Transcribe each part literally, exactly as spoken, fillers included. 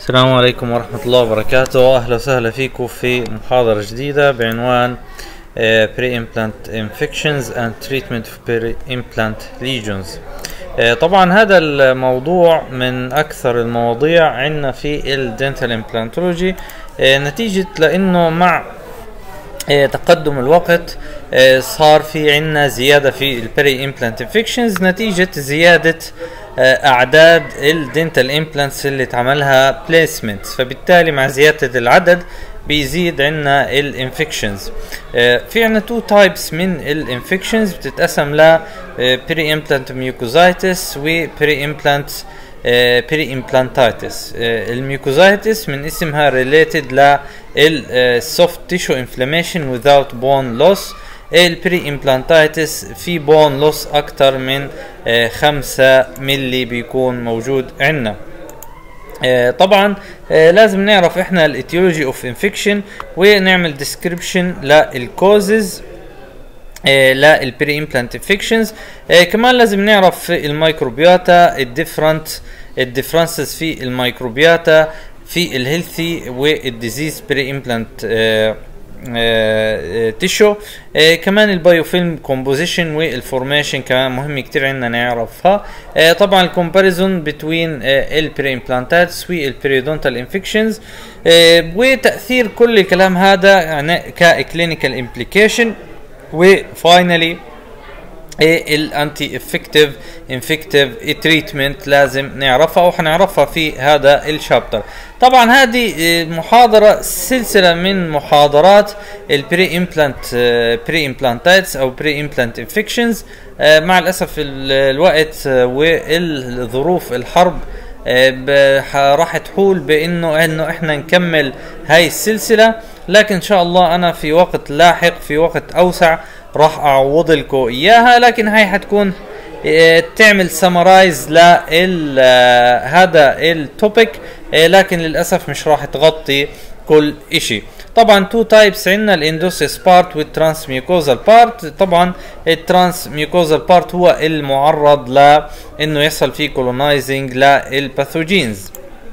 السلام عليكم ورحمة الله وبركاته. أهلا وسهلا فيكم في محاضرة جديدة بعنوان uh, Pre-Implant Infections and Treatment of Pre-Implant Lesions. uh, طبعا هذا الموضوع من أكثر المواضيع عندنا في الدنتال امبلانتولوجي uh, نتيجة لأنه مع uh, تقدم الوقت uh, صار في عندنا زيادة في البري امبلانت انفكشنز نتيجة زيادة اعداد الدنتال امبلانتس اللي اتعملها بليسمنت، فبالتالي مع زياده العدد بيزيد عندنا الانفكشنز. في عندنا تو تايبس من الانفكشنز بتتقسم ل بري امبلانت ميوكوزايتس و بري امبلانت بري امبلانتايتس. الميوكوزايتس من اسمها ريليتد للسوفت تيشو انفلاميشن without bone loss. البري امبلانتايتس في بون لوس اكتر من آه خمسة ملي بيكون موجود عندنا. آه طبعا آه لازم نعرف احنا الاتيولوجي اوف انفكشن ونعمل ديسكريبشن للكوزز آه للبري امبلانت انفكشنز. آه كمان لازم نعرف الميكروبياتا الديفرنت الديفرنسز في الميكروبياتا في الهيلثي والديزيز بري امبلانت آه تيشو. آه كمان البايوفيلم كومبوزيشن والفورميشن كمان مهم كتير عندنا نعرفها. آه طبعا الكومباريزون بين البري امبلانتاتس والبريودونتال انفكشنز وتاثير كل الكلام هذا يعني ككلينيكال امبليكيشن. وفاينلي الانتي افكتيف انفكتيف تريتمنت لازم نعرفها وحنعرفها في هذا الشابتر. طبعا هذه محاضرة سلسلة من محاضرات البري امبلانت بري امبلانتايتس او بري امبلانت انفكشنز. مع الاسف الوقت والظروف الحرب راح تحول بانه انه احنا نكمل هاي السلسلة، لكن ان شاء الله انا في وقت لاحق في وقت اوسع راح اعوض لكم اياها. لكن هاي حتكون تعمل سمرايز لهذا التوبيك، لكن للاسف مش راح تغطي كل اشي. طبعا تو تايبس عندنا الاندوسيس بارت والترانس ميوكوزال بارت. طبعا الترانس ميوكوزال بارت هو المعرض لانه يحصل فيه كولونايزنج للباثوجينز.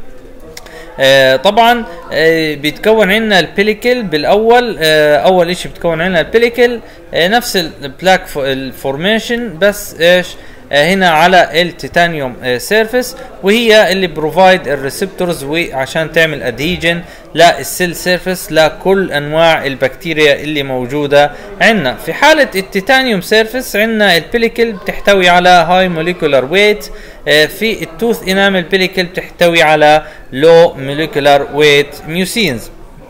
آه طبعا آه بيتكون عندنا البيليكل بالاول. آه اول اشي بتكون عندنا البيليكل آه نفس البلاك الفورميشن بس ايش آه هنا على التيتانيوم آه سيرفيس، وهي اللي بروفايد الريسبتورز وعشان تعمل ادهيجن للسيل سيرفيس لكل انواع البكتيريا اللي موجوده عندنا. في حاله التيتانيوم سيرفيس عندنا البيليكل بتحتوي على هاي موليكولار ويت. في التوث انامل بيليكل بتحتوي على لو موليكولار ويت ميوسينز.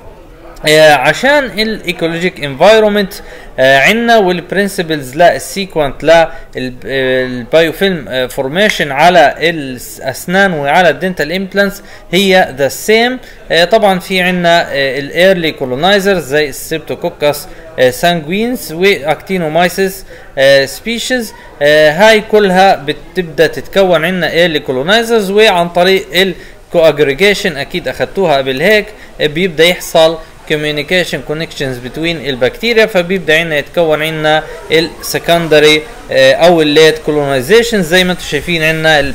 عشان الايكولوجيك انفايرومنت عندنا والبرنسبلز للسيكونت للبايوفيلم فورميشن على الاسنان وعلى الدنتال امبلانتس هي ذا سيم. طبعا في عندنا الايرلي كولونايزرز زي السيبتوكوكس سانجوينز واكتينومايسيس سبيشيز. هاي كلها بتبدا تتكون عندنا ايرلي كولونايزرز، وعن طريق الكواجريجيشن اكيد اخذتوها قبل هيك بيبدا يحصل communication connections between البكتيريا، فبيبدا عندنا يتكون عندنا السكندري او الليت colonization زي ما انتم شايفين عندنا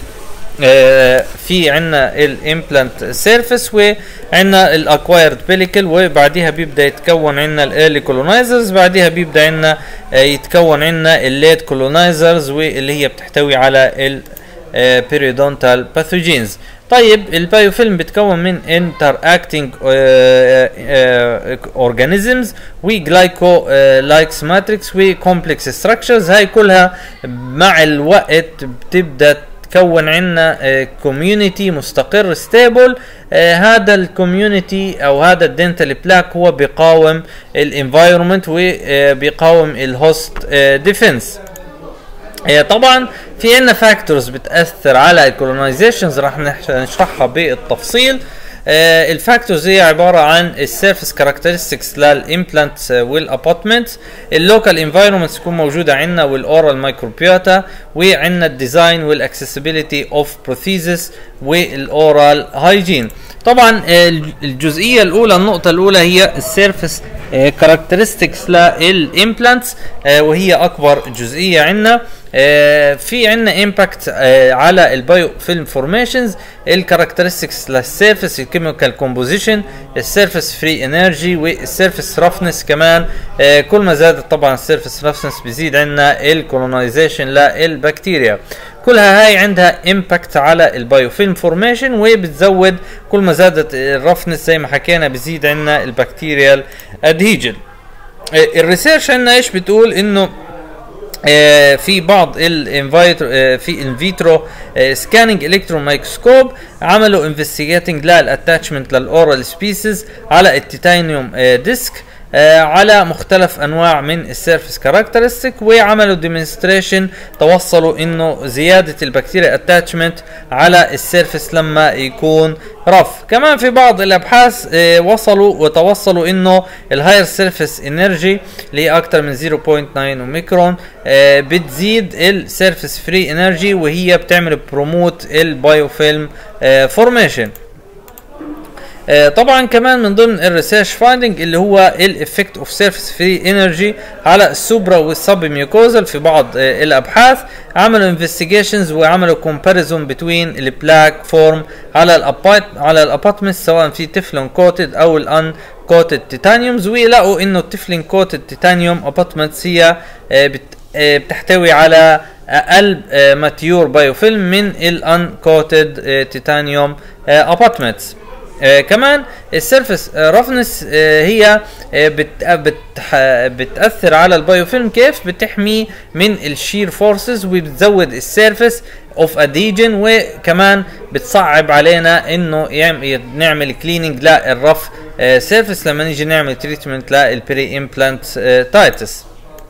في عندنا الامبلانت سيرفيس وعندنا الاكوايرد بيليكل، وبعديها بيبدا يتكون عندنا الايرلي كولونايزرز، بعديها بيبدا عندنا يتكون عندنا الليت كولونايزرز واللي هي بتحتوي على البيريودونتال باثوجينز. طيب البايوفيلم بتكون من interacting organisms وجلايكو لايكس ماتريكس وكومبلكس ستراكشرز. هاي كلها مع الوقت بتبدا تكون عندنا كوميونيتي مستقر ستيبل. هذا الكوميونيتي او هذا الدنتال بلاك هو بيقاوم الانفايرمنت وبيقاوم الهوست ديفنس. طبعا في عندنا فاكتورز بتاثر على الكولونايزيشنز راح نشرحها بالتفصيل. الفاكتورز هي عباره عن السيرفيس كاركترستكس للامبلانت والابوتمنت، اللوكال انفايرمنت تكون موجوده عندنا والاورال مايكروبيوتا، وعندنا الديزاين والاكسسبيليتي اوف بروثيزس والاورال هايجين. طبعا الجزئيه الاولى النقطه الاولى هي السيرفيس كاركترستكس للامبلانتس وهي اكبر جزئيه عندنا. آه في عندنا امباكت آه على البايو فيلم فورميشنز، الكاركترستكس للسيرفيس، الكيميكال كومبوزيشن، السيرفيس فري انرجي، والسيرفيس رفنس كمان. آه كل ما زادت طبعا السيرفيس رفنس بيزيد عندنا الكولونايزيشن للبكتيريا. كلها هاي عندها امباكت على البايو فيلم فورميشن، وبتزود كل ما زادت الرفنس زي ما حكينا بيزيد عندنا البكتيريال ادهيجن. آه الريسيرش عندنا ايش بتقول؟ انه آه في بعض الانفيترو آه في الفيترو آه سكاننج الكترون مايكروسكوب عملوا انفستيجيتنج للاتاتشمنت للاورال سبيسيز على التيتانيوم آه ديسك آه على مختلف انواع من السيرفيس كاركترستيك، وعملوا ديمونستريشن توصلوا انه زياده البكتيريا اتاتشمنت على السيرفيس لما يكون رف. كمان في بعض الابحاث آه وصلوا وتوصلوا انه الهاير سيرفيس انرجي اللي هي اكثر من صفر فاصلة تسعة ميكرون آه بتزيد السيرفيس فري انرجي، وهي بتعمل بروموت البايوفيلم آه فورميشن. آه طبعا كمان من ضمن الريسيرش فايندنج اللي هو الافكت اوف سيرفيس فري انرجي على السوبرا والسب ميوكوزال. في بعض آه الابحاث عملوا انفستيجيشنز وعملوا كومباريزون بتوين البلاك فورم على الابايت على الاباتمنت سواء في تفلون كوتد او الان كوتد تيتانيومز، ولقوا انه التفلون كوتد تيتانيوم اباتمنتس هي آه بت آه بتحتوي على اقل آه ماتيور بايوفيلم من الان كوتد تيتانيوم اباتمنتس. آه كمان السيرفيس آه رفنس آه هي آه بت بت بتأثر على البايوفيلم. كيف؟ بتحمي من الشير فورسز وبتزود السيرفيس اوف اديجن، وكمان بتصعب علينا انه نعمل كليننج للرف آه سيرفيس لما نيجي نعمل تريتمنت للبري امبلانت آه تايتس.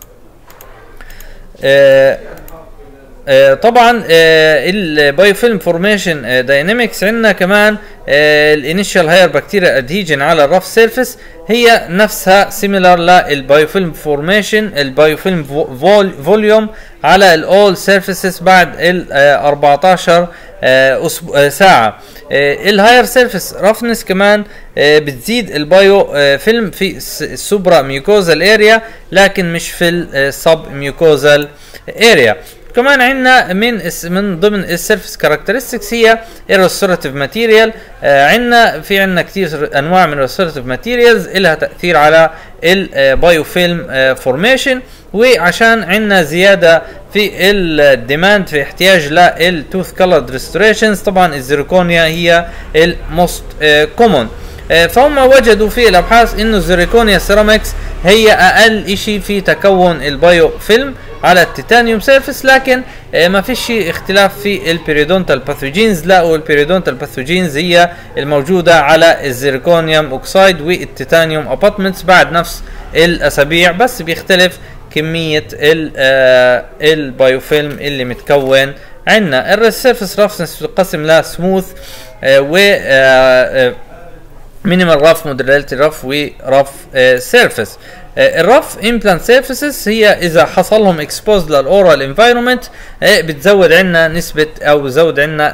آه آه طبعا آه البايوفيلم فورميشن داينامكس عندنا كمان آه الانيشال هاير بكتيريا ادهيجن على الرف سيرفيس هي نفسها سيميلار للبايوفيلم فورميشن البايوفيلم فوليوم على الاول سيرفيسز بعد ال أربعتاشر آه ساعه. آه الهاير سيرفيس رفنس كمان آه بتزيد البايو آه فيلم في السوبرا ميوكوزال اريا لكن مش في السب ميوكوزال اريا. كمان عندنا من من ضمن السيرفيس كاركترستكس هي الريستوراتيف ماتيريال. آه عندنا في عندنا كثير انواع من الريستوراتيف ماتيريالز لها تاثير على البايوفيلم آه فورميشن، وعشان عندنا زياده في الديماند في احتياج للتوث كولرد ريستوريشنز. طبعا الزيركونيا هي الموست آه كومون. آه فهم وجدوا في الابحاث انه الزيركونيا سيراميكس هي اقل اشي في تكون البايو فيلم على التيتانيوم سيرفيس، لكن آه ما فيش اختلاف في البيريدونتال باثوجينز. لا، البيريدونتال باثوجينز هي الموجوده على الزيركونيوم اوكسايد والتيتانيوم اباتمنتس بعد نفس الاسابيع، بس بيختلف كميه آه البايوفيلم اللي متكون عندنا. السيرفيس رفنس بتقسم ل سموث آه و آه مينيمال رف، مودريتي رف، ورف سيرفيس. الرف امبلانت سيرفيسز هي اذا حصل لهم اكسبوز للاورال انفايرمنت بتزود عندنا نسبه او بتزود عندنا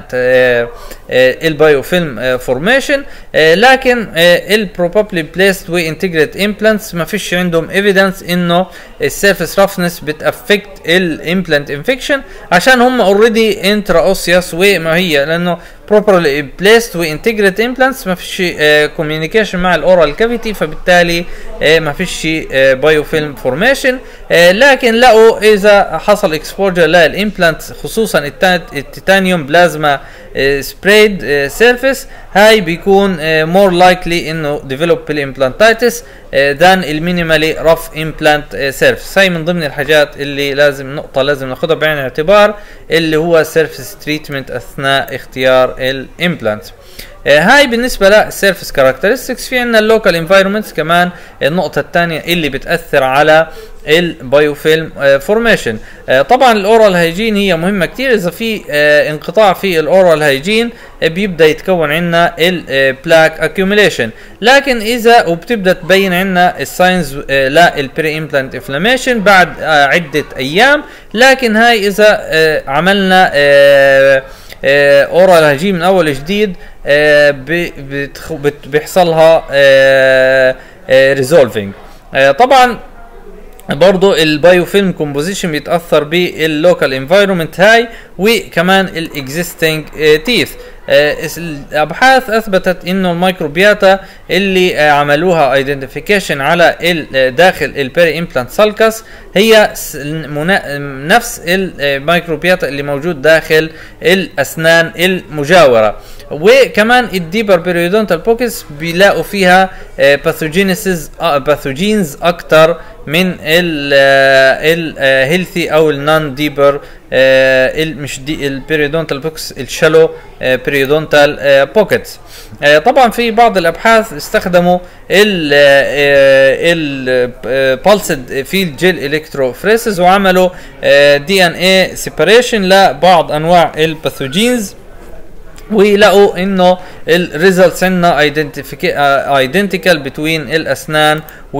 البايوفيلم فورميشن، لكن البروبابلي بليست وانتجريت امبلانتس ما فيش عندهم ايفيدنس انه السيرفيس رفنس بتافكت الامبلانت انفكشن عشان هم اوريدي انترا اوسيوس، وما هي لانه properly placed وانتجريت امبلانتس ما فيش كوميونيكيشن مع الاورال كافيتي، فبالتالي ما فيش بايوفيلم فورميشن. لكن لقوا اذا حصل اكسبوجر للامبلانت خصوصا التيتانيوم بلازما سبريد سيرفيس، هاي بيكون مور لايكلي انه ديفلوب بالامبلانتايتس ذان المينيمالي رف امبلانت سيرفيس. هاي من ضمن الحاجات اللي لازم نقطه لازم ناخدها بعين الاعتبار اللي هو سيرفيس تريتمنت اثناء اختيار الامبلانت. هاي بالنسبه للسيرفيس كاركترستكس. في عندنا اللوكال انفايرمنتس كمان النقطه الثانيه اللي بتاثر على البايوفيلم فورميشن. طبعا الاورال هايجين هي مهمه كتير. اذا في انقطاع في الاورال هايجين بيبدا يتكون عندنا البلاك اكيوميليشن، لكن اذا وبتبدا تبين عندنا الساينز للبري امبلانت انفلاميشن بعد عده ايام، لكن هاي اذا عملنا اورال هايجين من اول جديد بيحصلها ريزولفينج. طبعا برضو البايو فيلم كومبوزيشن بيتاثر باللوكال انفايرمنت هاي وكمان الاكزيستنج تيث. الابحاث اثبتت انه الميكروبياتا اللي عملوها ايدنتيفيكيشن على داخل البيري امبلانت سالكس هي نفس الميكروبياتا اللي موجود داخل الاسنان المجاوره. وكمان الديبر بيريودونتال بوكس بيلاقوا فيها باثوجينيسز باثوجينز اكتر من الهيلثي او النون ديبر مش دي البيريودونتال بوكس الشالو بيريودونتال بوكيتس. طبعا في بعض الابحاث استخدموا البالسد فيلد جيل الكتروفريسز وعملوا دي ان اي سيباريشن لبعض انواع الباثوجينز ويلاقوا انه الريزلتس عندنا ايدنتيكال بتوين الاسنان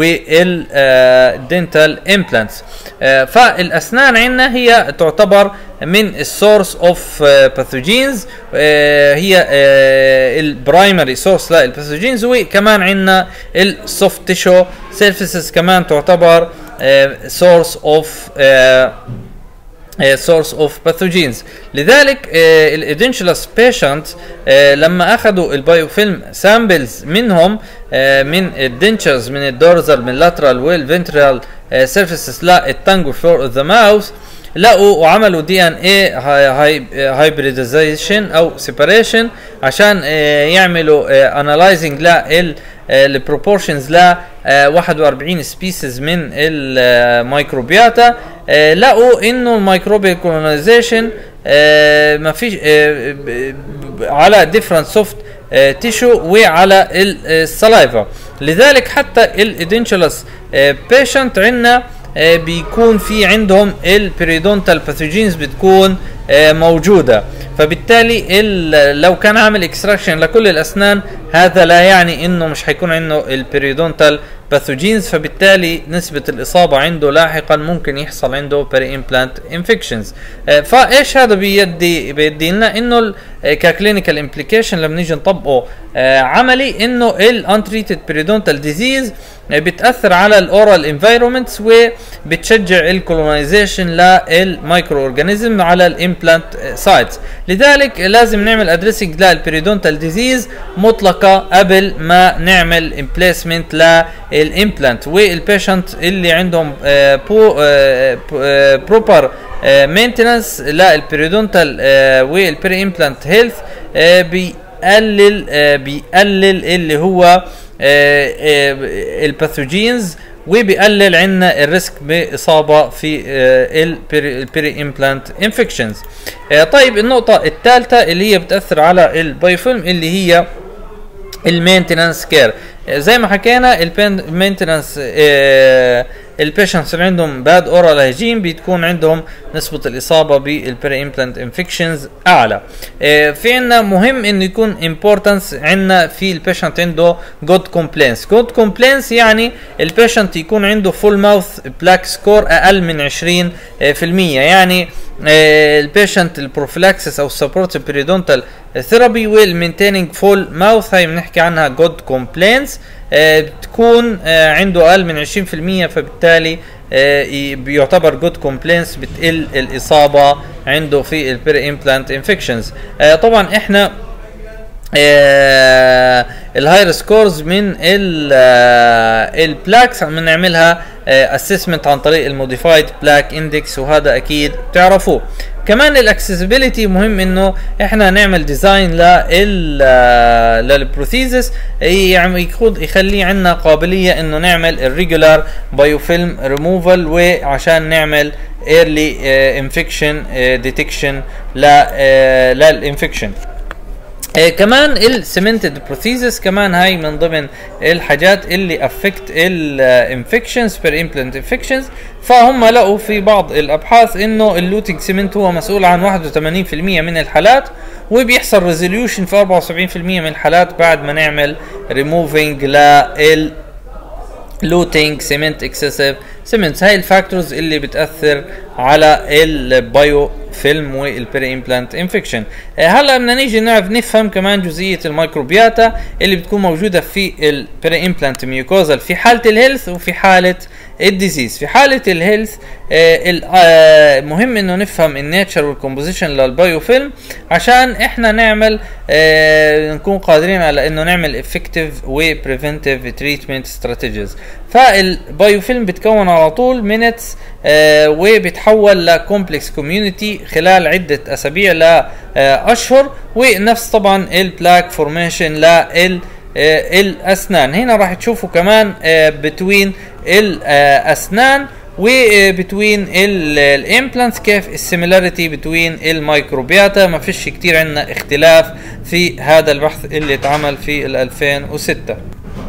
والدنتال امبلانتس. فالاسنان عندنا هي تعتبر من السورس اوف باثوجينز، هي البرايمري سورس للباثوجينز. وكمان عندنا السوفت تيشو سيرفيسز كمان تعتبر سورس اوف source of pathogens. لذلك الادنشلس بيشنت لما اخذوا البايوفيلم سامبلز منهم من الدنتشرز من الدورزال من اللاترال والفنترال سيرفيسز للتانج فلور اوف ذا ماوث لقوا وعملوا دي ان اي هايبريديزيشن او سيباريشن عشان يعملوا انالايزنج لل البروبورشنز ل واحد وأربعين سبيسيز من الميكروبياتا. لقوا انه الميكروبيال كولونيزيشن ما فيش على ديفرنت سوفت تيشو وعلى السلايفا. لذلك حتى الادنشلس بيشنت عندنا بيكون في عندهم البيريدونتال باثوجينز بتكون موجوده. فبالتالي لو كان عامل اكستراكشن لكل الاسنان هذا لا يعني انه مش هيكون عنده البيريدونتال باثوجينز، فبالتالي نسبة الإصابة عنده لاحقا ممكن يحصل عنده بيري امبلانت انفكشنز. فايش هذا بيدي بيدي لنا انه ككلينيكال امبليكيشن لما نيجي نطبقه عملي انه الانتريتد بيريدونتال ديزيز بتاثر على الاورال انفايرمنتس وبتشجع الكولونايزيشن للمايكرو اورجانيزم على الامبلانت سايتس. لذلك لازم نعمل ادريسنج للبيريدونتال ديزيز مطلقه قبل ما نعمل امبليسمنت للامبلانت. والبيشنت اللي عندهم بروبر مينتنس للبيريدونتال والبيري امبلانت هيلث بيقلل بيقلل اللي هو الباثوجينز وبيقلل عنا الريسك باصابه في البيري امبلانت انفكشنز. طيب النقطه الثالثه اللي هي بتاثر على البايوفيلم اللي هي المينتنانس كير. زي ما حكينا المينتنانس البيشنتس اللي عندهم باد اورال هيجين بتكون عندهم نسبة الإصابة بالبيري امبلانت انفكشنز أعلى. في عنا مهم إنه يكون امبورتنس عنا في البيشنت عنده جود كومبلينس. جود كومبلينس يعني البيشنت يكون عنده فول ماوث بلاك سكور أقل من عشرين في المية، يعني البيشنت البروفلاكسس أو السبورتيف بيريدونتال ثيرابي والمينتيننج فول ماوث هاي بنحكي عنها جود كومبلينس. بتكون عنده اقل من عشرين في المية، فبالتالي بيعتبر جود كومبلينس بتقل الاصابه عنده في البيري امبلانت انفكشنز. طبعا احنا الهاير سكورز من البلاكس بنعملها اسسمنت عن طريق الموديفايد بلاك اندكس، وهذا اكيد بتعرفوه. كمان الاكسسبيليتي مهم انه احنا نعمل ديزاين لل للبروثيزس يخلي عندنا قابليه انه نعمل الريجولار بايوفيلم ريموفال وعشان نعمل ايرلي انفكشن ديتكشن للانفكشن. آه كمان السيمنتد بروثيزس كمان هاي من ضمن الحاجات اللي افكت الانفكشنز بير امبلانت انفكشنز. فهم لقوا في بعض الابحاث انه اللوتينج سيمنت هو مسؤول عن واحد وثمانين في المية من الحالات، وبيحصل ريزوليوشن في أربعة وسبعين في المية من الحالات بعد ما نعمل ريموفينج لل لوتينج سيمنت اكسسيف سيمنتس. هاي الفاكتورز اللي بتاثر على البايو فيلم والبري امبلانت انفكشن. هلا بدنا نيجي نعرف نفهم كمان جزئيه الميكروبياتا اللي بتكون موجوده في البري امبلانت ميوكوزال في حاله الهيلث وفي حاله الديزيز. في حاله الهيلث آه مهم انه نفهم النيتشر والكومبوزيشن للبايو فيلم عشان احنا نعمل آه نكون قادرين على انه نعمل افكتيف وبريفنتيف تريتمنت استراتيجيز. فالبايو فيلم بتكون على طول مينتس آه وبتحول لكومبلكس كوميونتي خلال عده اسابيع لاشهر، ونفس طبعا البلاك فورميشن لل الاسنان. هنا راح تشوفوا كمان بتوين الاسنان وبتوين الامبلانتس كيف السيميلاريتي بتوين الميكروبياتا. ما فيش كتير عندنا اختلاف في هذا البحث اللي اتعمل في ألفين وستة.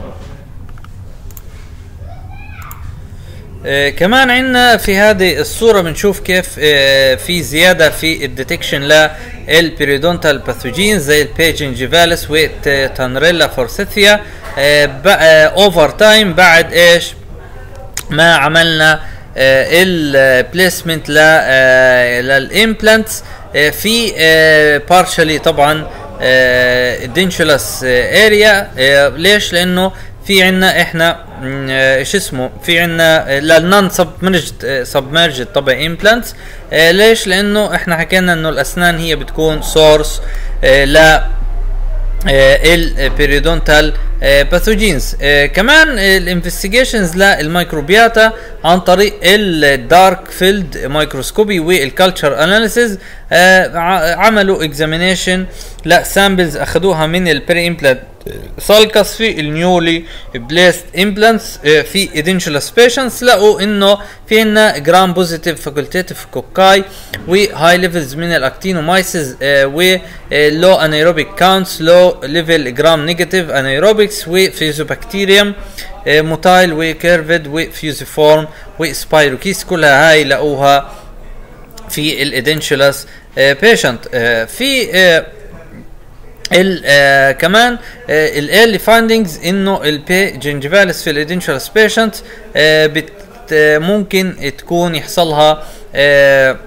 آه كمان عندنا في هذه الصورة بنشوف كيف آه في زيادة في الديتكشن للبيريدونتال باثوجينز زي البيجنجيفاليس والتانريلا فورسيثيا اوفر تايم بعد ايش ما عملنا آه البليسمنت للامبلانتس آه في بارشلي طبعا دينشولاس اريا. ليش؟ لانه في عنا احنا ايش اسمه في عنا للنون سبمرجد سبمرجد طبعا امبلانتس. ليش؟ لانه احنا حكينا انه الاسنان هي بتكون سورس ل البيريدونتال باثوجينز. كمان الانفستيجيشنز للميكروبياتا عن طريق الدارك فيلد مايكروسكوبي والكالتشر اناليسيز. عملوا اكزامينيشن لسامبلز اخذوها من البري امبلانت سالكس في النيولي بليست امبلانتس في ادنشولس بيشنتس. لقوا انه في عندنا جرام بوزيتيف فاكولتيتيف كوكاي وهاي ليفلز من الاكتينومايسيس ولو انيروبيك كاونتس لو ليفل جرام نيجاتيف انيروبكس وفيزوبكتيريوم موتايل وكيرفيد وفيوزيفورم وسبايروكيس. كلها هاي لقوها في الادنشولس بيشنت. في ال آه كمان الايرلي فايندينجز انه البي جنجيفاليس في الادنشولس بيشنت آه بت آه ممكن تكون يحصلها آه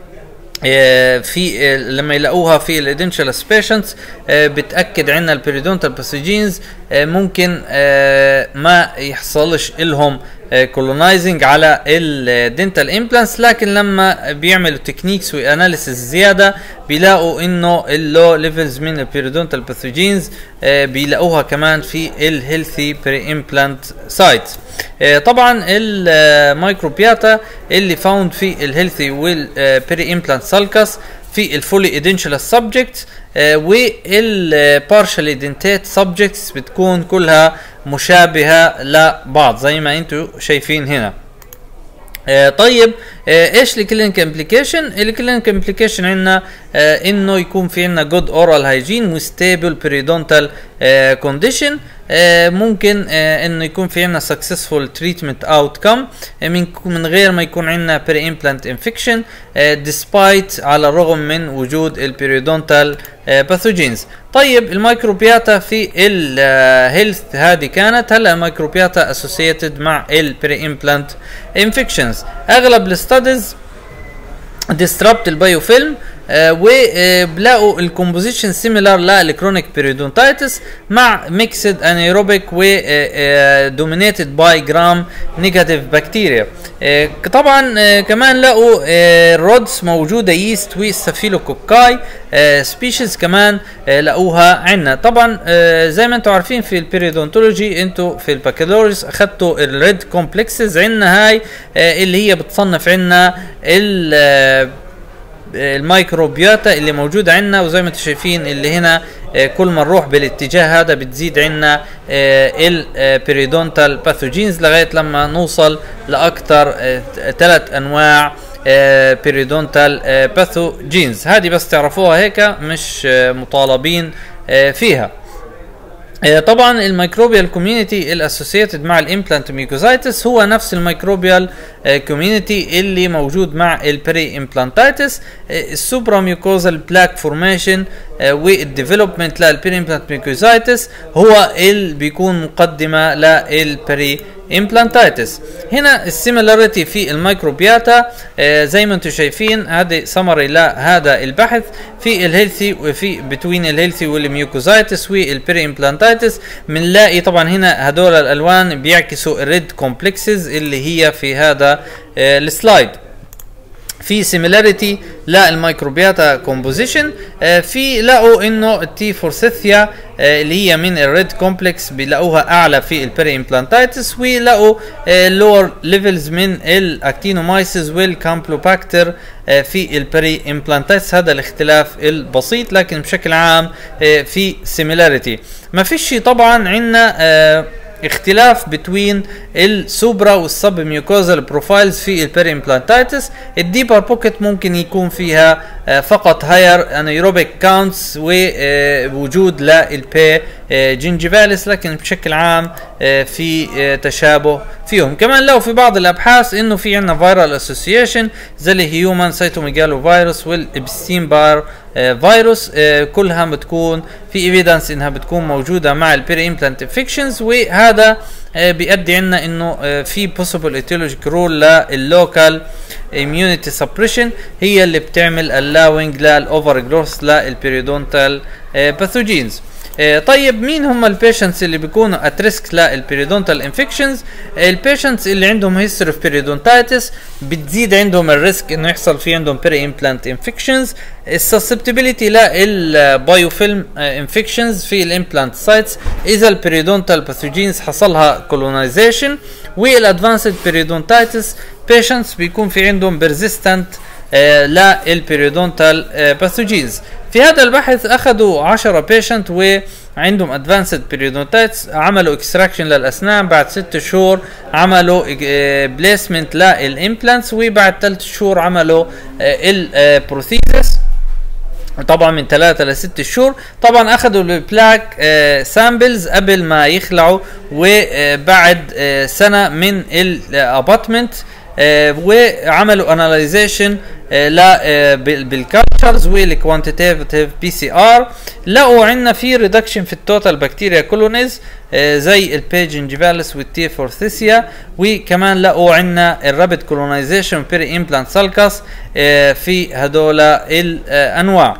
في لما يلاقوها في الادنشولس بيشنتس بتاكد عنا البيريدونتال باثوجينز ممكن ما يحصلش لهم كولونايزنج على الدنتال امبلانتس، لكن لما بيعملوا تكنيكس واناليسيس زياده بيلاقوا انه اللو ليفلز من البيريدونتال باثوجينز بيلاقوها كمان في الهيلثي بري امبلانت سايتس. طبعا الميكروبياتا اللي فاوند في الهيلثي والبري امبلانت سالكس في الفولي ادنشولس سبجكت والبارشالي دنتيت سبجكتس بتكون كلها مشابهه لبعض زي ما انتم شايفين هنا. آه طيب آه ايش الكلينيك امبليكيشن؟ الكلينيك امبليكيشن عندنا آه انه يكون في عندنا جود اورال هايجين وستيبل بيريدونتال كونديشن. ممكن آه انه يكون في عندنا سكسسفول تريتمنت اوتكم من من غير ما يكون عندنا بري امبلانت انفكشن ديسبايت على الرغم من وجود البيريدونتال باثوجينز. طيب الميكروبياتا في الهيلث هذه كانت. هلا الميكروبياتا اسوسييتد مع البري امبلانت انفكشنز. اغلب الستاديز ديستربت البايوفيلم وبلاقوا الكومبوزيشن سيميلار للكرونيك بيريدونتايتس مع ميكسد انيروبيك ودومينيتد باي جرام نيجاتيف بكتيريا. طبعا كمان لقوا الرودز موجوده ييست وستافيلوكوكاي سبيشيز كمان لقوها عندنا. طبعا زي ما انتم عارفين في البيريدونتولوجي انتم في البكالوريوس اخذتوا الريد كومبلكسز عندنا، هاي اللي هي بتصنف عندنا ال الميكروبياتا اللي موجوده عندنا. وزي ما انتم شايفين اللي هنا كل ما نروح بالاتجاه هذا بتزيد عندنا البيريدونتال باثوجينز لغايه لما نوصل لاكثر ثلاث انواع بيريدونتال باثوجينز. هذه بس تعرفوها هيك، مش مطالبين فيها. طبعا الميكروبيال كوميونتي الاسوسييتد مع الامبلانت ميوكوزايتس هو نفس الميكروبيال كوميونتي اللي موجود مع البري امبلانتايتس. السوبرا ميوكوزال بلاك فورميشن والديفلوبمنت للبري امبلانت ميوكوزايتس هو اللي بيكون مقدمه للبري امبلانتايتس. هنا السيميلاريتي في الميكروبياتا آه زي ما انتم شايفين، هذه سمري لهذا البحث في الهيلثي وفي بتوين الهيلثي والميوكوزايتس والبيري امبلانتايتس. بنلاقي طبعا هنا هدول الالوان بيعكسوا الريد كومبلكسز اللي هي في هذا آه السلايد. في سيميلاريتي للميكروبياتا كومبوزيشن، آه في لقوا انه التي فورسيثيا آه اللي هي من الريد كومبلكس بيلاقوها اعلى في البيري امبلانتايتس، ولقوا لور آه ليفلز من الاكتينومايسيس والكامبلوباكتر آه في البيري امبلانتايتس. هذا الاختلاف البسيط، لكن بشكل عام آه في سيميلاريتي. ما فيش طبعا عندنا آه اختلاف بين السوبرا والسب ميوكوزال بروفايلز في البيري امبلانتايتس. الديبر بوكيت ممكن يكون فيها فقط هاير انيروبيك كاونتس ووجود للبي جينجيفاليس، لكن بشكل عام في تشابه فيهم. كمان لو في بعض الابحاث انه في عندنا فيرال اسوسيشن زي الهيومن سايتوميجالو فيروس والابستين بار فيروس، كلها بتكون في ايفيدنس انها بتكون موجوده مع البيري امبلانت انفكشنز، وهذا بيؤدي عنا انه في بوسيبل ايتيولوجيك رول لللوكال immunity suppression هي اللي بتعمل allowing للاوفر جروث للبيريودونتال باثوجينز. طيب مين هم البيشنتس اللي بيكونوا ات ريسك للبيريودونتال انفكشنز؟ البيشنتس اللي عندهم هيستوري اوف بيريودونتايتس بتزيد عندهم الريسك انه يحصل في عندهم بيري امبلانت انفكشنز. السسبتبيليتي للبايوفيلم انفكشنز في الامبلانت سايتس اذا البيريودونتال باثوجينز حصلها كولونايزيشن. والادفانسد بيريودونتايتس بيشنتس بيكون في عندهم بيرزيستنت آه للبيريودونتال آه باثوجينز. في هذا البحث اخذوا عشرة بيشنت وعندهم ادفانسد بيريودونتايتس، عملوا اكستراكشن للاسنان، بعد ست شهور عملوا آه بليسمنت للامبلانتس، وبعد ثلاث شهور عملوا البروثيزس، طبعا من ثلاثة لست شهور. طبعا اخذوا البلاك آه سامبلز قبل ما يخلعوا وبعد آه سنه من الاباتمنت آه وعملوا اناليزيشن آه لا آه بالكالتشرز والكوانتيتيف بي سي ار. لقوا عندنا في ريدكشن في التوتال بكتيريا كولونيز آه زي البي جينجيفاليس والتي فورثيسيا، وكمان لقوا عندنا الرابيد كولونايزيشن بيري امبلانت سالكاس آه في هدول الانواع.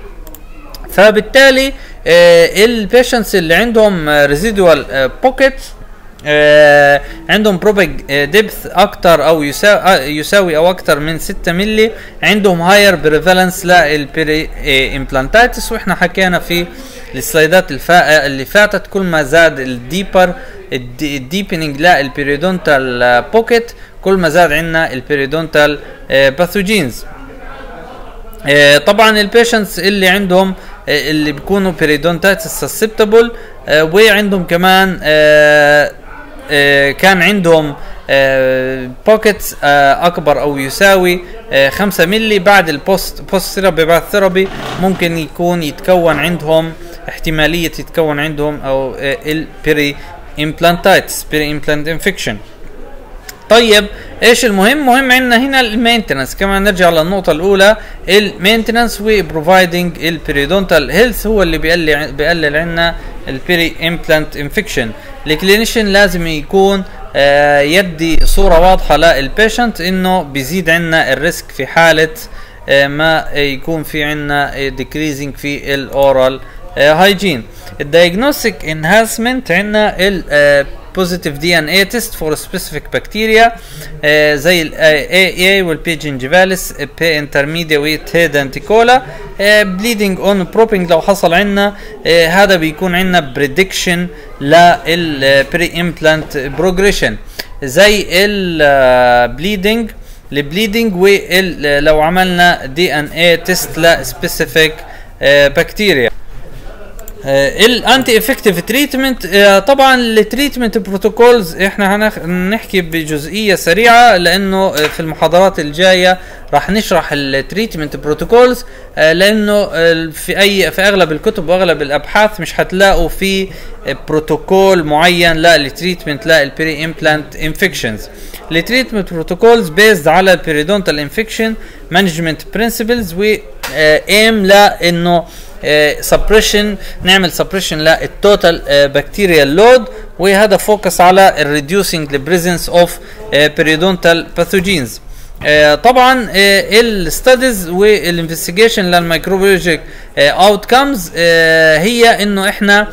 فبالتالي آه البيشنتس اللي عندهم ريزيدوال بوكيت آه عندهم بروبيج ديبث اكتر او يساوي, يساوي او اكتر من ستة ملي، عندهم هاير بريفالنس للبيري امبلانتايتس. واحنا حكينا في السلايدات اللي فاتت كل ما زاد الديبر الديبنينج للبيريودونتال بوكيت كل ما زاد عندنا البيريودونتال باثوجينز. آه طبعا البيشنتس اللي عندهم آه اللي بيكونوا بيريودونتايتس سسبتبل آه وعندهم كمان آه آه كان عندهم آه بوكيتس آه اكبر او يساوي آه خمسة ملي، بعد البوست بوست ثيرابي بعد ثيرابي ممكن يكون يتكون عندهم احتماليه يتكون عندهم او آه البيري امبلانتايتس بيري امبلانت انفكشن. طيب ايش المهم؟ مهم عندنا هنا المينتنس. كمان نرجع للنقطه الاولى، المينتنس وبروفايدنج البيريودونتال هيلث هو اللي بيقلل بيقلل عندنا البيري امبلانت انفكشن. الكلينيشن لازم يكون آه يدي صوره واضحه للبيشنت انه بيزيد عندنا الريسك في حاله آه ما يكون في عندنا ديكريزنج في الاورال هايجين. الدايجنوستيك انهانسمنت عندنا ال positive دي إن إيه test for specific bacteria آه زي ال إيه إيه والبي جينجيفاليس بي انترميديا وتيد انتيكولا. آه bleeding on probing لو حصل عندنا آه هذا بيكون عندنا prediction للبري امبلانت بروجريشن زي ال bleeding البليدنج. ولو عملنا دي إن إيه test ل specific آه bacteria. الانتي افكتيف تريتمنت طبعا التريتمنت بروتوكولز احنا هنحكي بجزئيه سريعه لانه في المحاضرات الجايه راح نشرح التريتمنت بروتوكولز، لانه في اي في اغلب الكتب واغلب الابحاث مش هتلاقوا في بروتوكول معين لا للتريتمنت لا البيري امبلانت انفكشنز. التريتمنت بروتوكولز بيزد على البيريودونتال انفكشن مانجمنت برنسبلز و ايم لانه سبريشن نعمل سبريشن للتوتال بكتيريال لود، وهذا فوكس على reducing the presence of periodontal pathogens. طبعا الستاديز والانفستيجيشن للميكروبيولوجيك اوتكمز هي انه احنا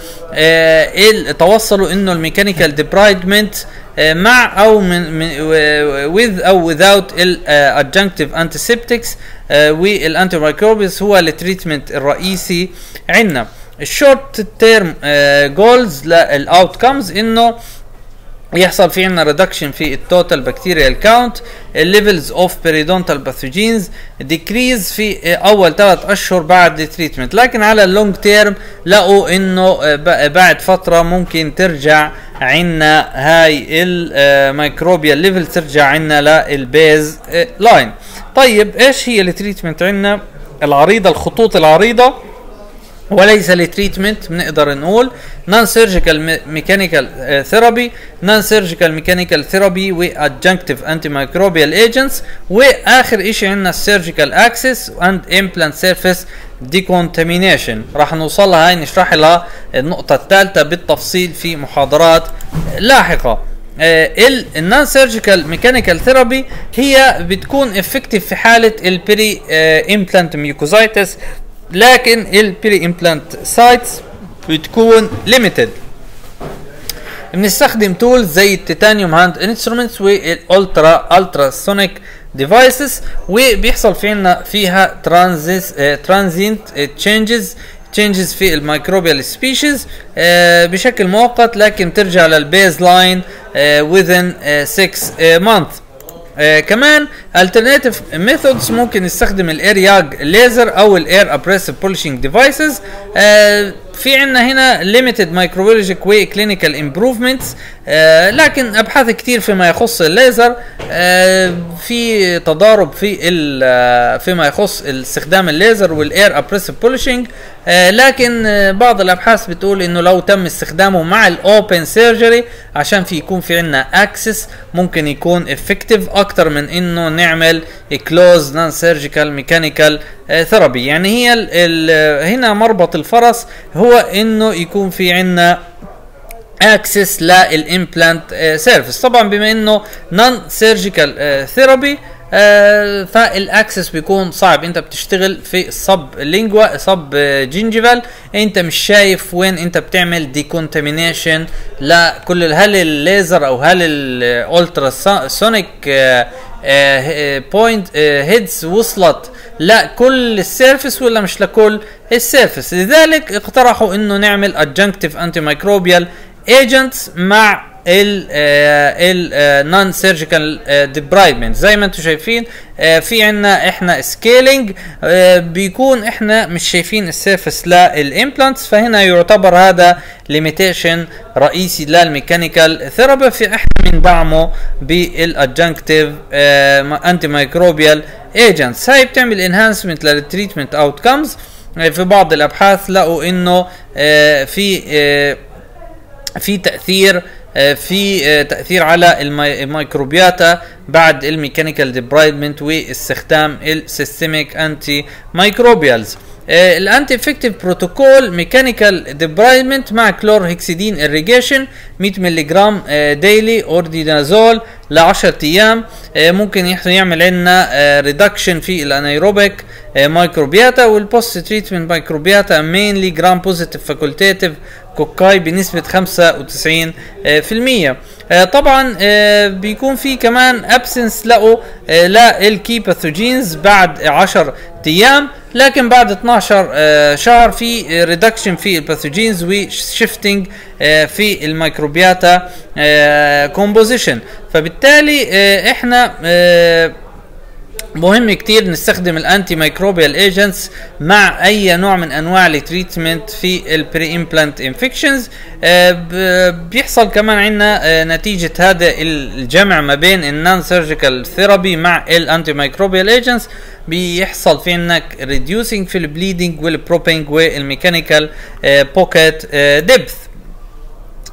توصلوا انه الميكانيكال ديبرايدمنت مع او من, من with او without الادجنكتيف انتيسبتكس والانتي مايكروبيز هو التريتمنت الرئيسي عندنا. الشورت تيرم جولز للاوتكمز انه يحصل في عنا ريدكشن في التوتال بكتيريال كاونت، الليفلز اوف بيريدونتال باثوجينز ديكريز في اول ثلاث اشهر بعد التريتمنت، لكن على اللونج تيرم لقوا انه بعد فتره ممكن ترجع عنا هاي الميكروبيال ليفل ترجع عنا للبيز لاين. طيب ايش هي التريتمنت عنا العريضه، الخطوط العريضه وليس التريتمنت؟ بنقدر نقول نون سيرجيكال ميكانيكال ثيرابي، نون سيرجيكال ميكانيكال ثيرابي وادجنكتيف انتي مايكروبيال ايجنتس، واخر شيء عندنا السيرجيكال اكسس اند امبلانت سيرفيس ديكونتامينيشن. راح نوصلها هاي نشرح لها النقطه الثالثه بالتفصيل في محاضرات لاحقه. النون سيرجيكال ميكانيكال ثيرابي هي بتكون افكتيف في حاله البري امبلانت ميوكوزايتس، لكن البري امبلانت سايتس بتكون ليميتد. بنستخدم تولز زي التيتانيوم هاند انسترومنتس والالترا الترا سونيك ديفايسز، وبيحصل فينا فيها ترانزيس ترانزينت تشينجز تشينجز في الميكروبيال سبيشيز بشكل مؤقت، لكن ترجع للبيز لاين within ستة months. آه كمان alternative methods ممكن نستخدم الاير ياج ليزر او الاير ابريسيف بولشنج ديفايسز. آه في عندنا هنا limited microbiologic و clinical improvements، آه لكن ابحاث كتير فيما يخص الليزر، آه في تضارب في فيما يخص استخدام الليزر والاير ابريسيف بولشنج، آه لكن آه بعض الابحاث بتقول انه لو تم استخدامه مع الاوبن سيرجري عشان في يكون في عندنا اكسس ممكن يكون افكتيف اكتر من انه نعمل كلوز نون سيرجيكال ميكانيكال ثيرابي. يعني هي ال ال هنا مربط الفرس هو انه يكون في عندنا اكسس للامبلانت سيرفيس. طبعا بما انه نون سيرجيكال ثيرابي آه فالاكسس بيكون صعب، انت بتشتغل في الصب لينجوا صب جينجيفال، انت مش شايف وين انت بتعمل ديكونتامينيشن لكل هل الليزر او هل الالترا سونيك بوينت هيدز وصلت لكل السيرفيس ولا مش لكل السيرفيس. لذلك اقترحوا انه نعمل adjunctive antimicrobial agents مع ال ال نون سيرجيكال ديبرايدمنت. زي ما انتم شايفين في عنا احنا سكيلينج بيكون احنا مش شايفين السيرفس للامبلانتس، فهنا يعتبر هذا ليميتيشن رئيسي للميكانيكال ثيرابي، في احنا بندعمه بالادجنكتيف انتي مايكروبيال ايجنتس. هاي بتعمل انهانسمنت للتريتمنت اوتكمز. في بعض الابحاث لقوا انه في في تاثير في تأثير على الميكروبياتا بعد الميكانيكال ديبرايدمنت واستخدام السيستميك انتي مايكروبيالز. الانتي افكتيف بروتوكول ميكانيكال ديبرايدمنت مع كلور هيكسيدين irrigation مية مللي جرام ديلي اوردينازول ل عشرة ايام، ممكن يعمل لنا ريدكشن في الانايروبيك مايكروبياتا. والبوست تريتمنت مايكروبياتا مينلي جرام بوزيتيف فاكولتيتيف كوكاي بنسبة خمسة وتسعين بالمية. طبعا بيكون في كمان ابسنس لقوا للكي باثوجينز بعد عشرة ايام، لكن بعد اثناشر شهر في ريدكشن في الباثوجينز وشيفتنج في الميكروبياتا كومبوزيشن. فبالتالي احنا مهم كتير نستخدم الانتي مايكروبيال ايجنتس مع اي نوع من انواع التريتمنت في البري امبلانت انفكشنز. بيحصل كمان عندنا نتيجه هذا الجمع ما بين النون سيرجيكال ثيرابي مع الانتي مايكروبيال ايجنتس بيحصل في عندك ريديوسينج في البليدنج والبروبينج والميكانيكال بوكيت ديبث.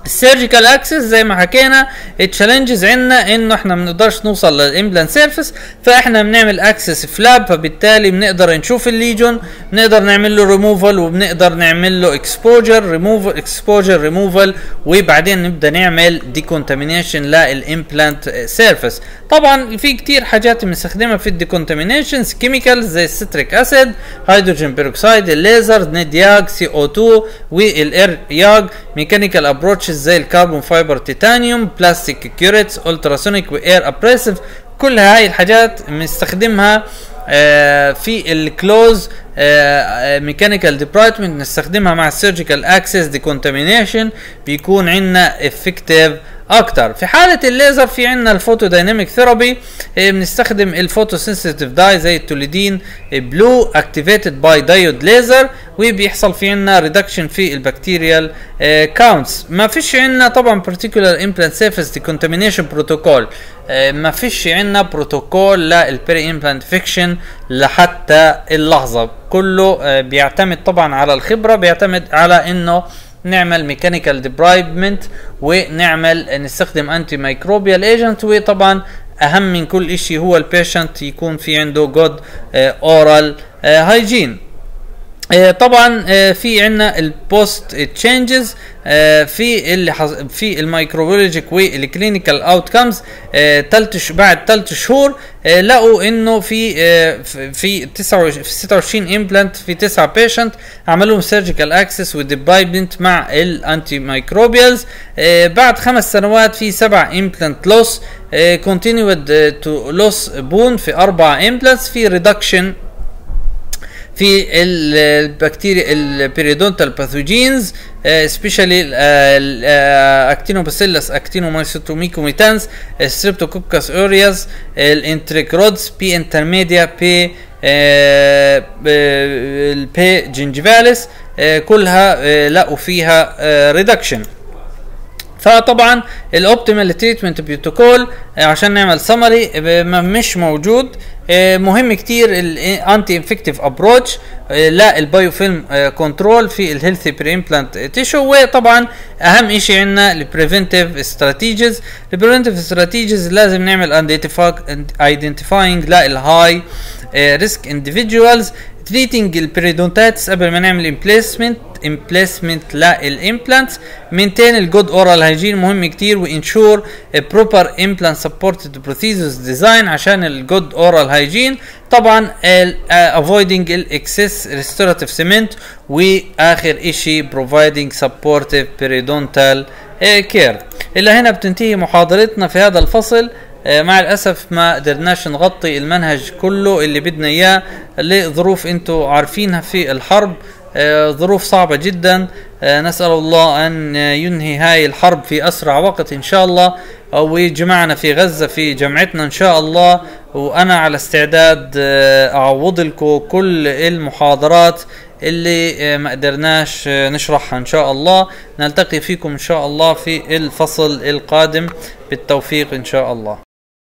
السيرجيكال اكسس زي ما حكينا التشالنجز عندنا انه احنا ما بنقدرش نوصل للامبلانت سيرفيس، فاحنا بنعمل اكسس فلاب، فبالتالي بنقدر نشوف الليجون، بنقدر نعمل له ريموفال، وبنقدر نعمل له اكسبوجر ريموفال اكسبوجر ريموفال، وبعدين نبدا نعمل ديكونتامينيشن للامبلانت سيرفيس. طبعا في كتير حاجات بنستخدمها في الديكونتامينيشنز، كيميكالز زي الستريك اسيد، هيدروجين بيروكسيد، الليزر، نيد ياج، سي او اتنين، والاير ياج، ميكانيكال ابروتشز زي الكربون فايبر تيتانيوم، بلاستيك كيوريتس، التراسونيك واير ابريسيف. كل هاي الحاجات بنستخدمها آه في الكلوز ميكانيكال ديبارتمنت، نستخدمها مع السيرجيكال اكسس ديكونتامينيشن، بيكون عندنا افكتيف اكتر. في حاله الليزر في عندنا الفوتو دايناميك ثيرابي، بنستخدم الفوتو سنسيتيف داي زي التوليدين بلو اكتيفيتد باي دايود ليزر، وبيحصل في عندنا ريدكشن في البكتيريال كاونتس. ما فيش عندنا طبعا particular implant surface decontamination بروتوكول، ما فيش عندنا بروتوكول للبيري امبلانت فيكشن لحتى اللحظه، كله بيعتمد طبعا على الخبره، بيعتمد على انه نعمل ميكانيكال ديبرايبمنت، ونعمل نستخدم انتي مايكروبيال ايجنت، وطبعا اهم من كل اشي هو البيشنت يكون في عنده جود اورال هايجين. طبعا في عندنا البوست تشينجز في اللي في الميكروبيولوجيك والكلينيكال اوتكمز. ثلاث بعد ثلاث شهور لقوا انه في في ستة وعشرين امبلانت في تسعة بيشنت عملوا لهم سيرجيكال اكسس وديبايبمنت مع الانتي مايكروبيالز. بعد خمس سنوات في سبع امبلانت لوس كونتينيود تو لوس بون في اربع امبلانتس، في ريدكشن في البكتيريا البيريدونتال باثوجينز سبيشالي اكتينوباسيلس اكتينومايسوتوميكوميتانس، ستريبتوكوكس اورياس، الانتريكرودز، بي انترميديا، بي البي جينجيفاليس، كلها لقوا فيها ريدكشن. فطبعا الاوبتيمال تريتمنت بروتوكول عشان نعمل سمري مش موجود. مهم كتير الانتي انفكتيف ابروتش لا البايوفيلم كنترول في الهيلثي بري امبلانت تيشو. وطبعا اهم شيء عندنا البريفنتيف استراتيجيز. البريفنتيف استراتيجيز لازم نعمل ايدنتيفاينج للهاي ريسك انديفيدوالز، تريتنج البريدونتاتس قبل ما نعمل امبليسمنت امبليسمنت للامبلانتس، مينتين الجود اورال هايجين مهم كتير، وانشور بروبر امبلانت سبورتد بروسيجرز ديزاين عشان الجود اورال هايجين. طبعا افويدنج الاكسس ريستوراتيف سيمنت، واخر اشي بروفايدنج سبورتيف بريدونتال كير. الى هنا بتنتهي محاضرتنا في هذا الفصل. مع الاسف ما قدرناش نغطي المنهج كله اللي بدنا اياه لظروف انتوا عارفينها في الحرب، ظروف صعبة جدا. نسأل الله ان ينهي هاي الحرب في اسرع وقت ان شاء الله، ويجمعنا في غزة في جمعتنا ان شاء الله. وانا على استعداد اعوض لكم كل المحاضرات اللي ما قدرناش نشرحها ان شاء الله. نلتقي فيكم ان شاء الله في الفصل القادم، بالتوفيق ان شاء الله.